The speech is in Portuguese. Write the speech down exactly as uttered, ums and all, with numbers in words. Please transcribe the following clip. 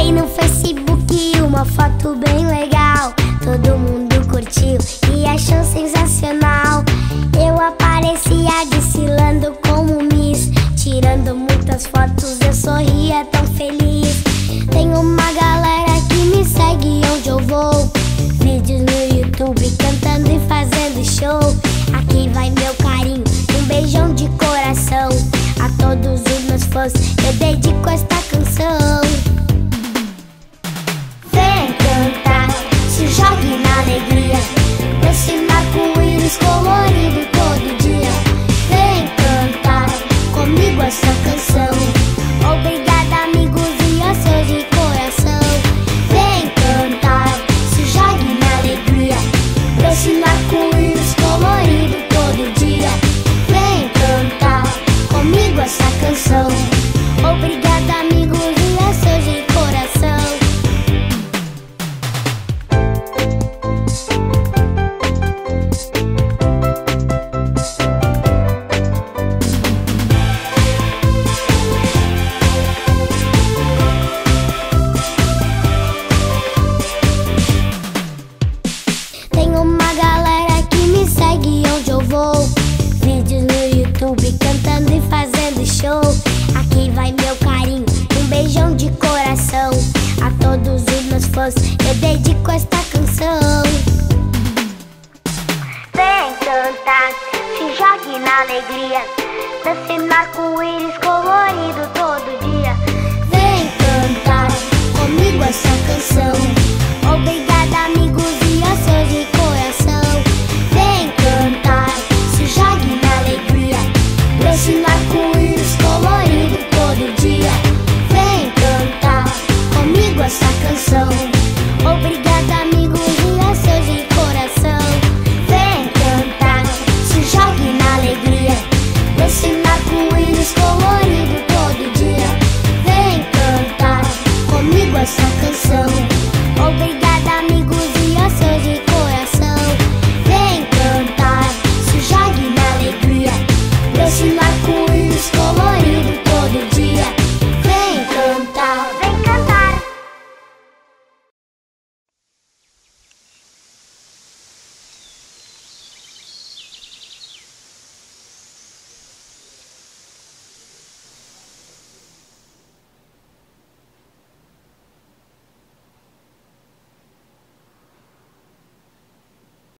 Postei no Facebook uma foto bem legal. Todo mundo curtiu e achou sensacional. Eu aparecia desfilando como Miss, tirando muitas fotos, eu sorria tão feliz. Tem uma galera que me segue onde eu vou, vídeos no YouTube cantando e fazendo show. Aqui vai meu carinho, um beijão de coração a todos os meus fãs, eu dedico esta canção. Vem cantar, se jogue na alegria, desse arco-íris colorido todo dia. Vem cantar comigo essa canção. Obrigada, amigos e a seus de coração. Vem cantar, se jogue na alegria, desse arco-íris colorido todo dia. Vem cantar comigo essa canção. Obrigada, amigos e a seus de coração. Tem uma galera que me segue onde eu vou, vídeos no YouTube cantando e fazendo show. Aqui vai meu carinho, um beijão de coração a todos os meus fãs, eu dedico esta canção. Vem cantar, se jogue na alegria, dance no arco-íris